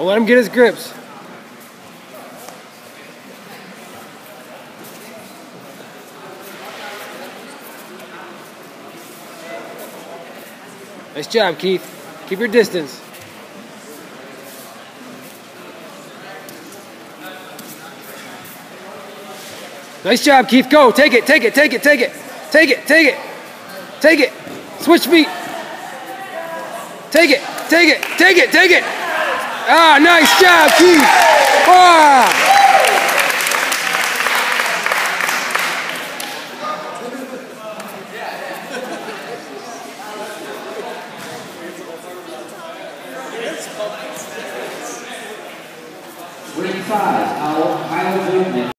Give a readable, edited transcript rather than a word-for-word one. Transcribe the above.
Don't let him get his grips. Nice job, Keith. Keep your distance. Nice job, Keith. Go. Take it, take it, take it, take it. Take it, take it. Take it. Switch feet. Take it, take it, take it, take it. Ah, nice job, Keith. Ah. Ring 5, Kyle Goodman.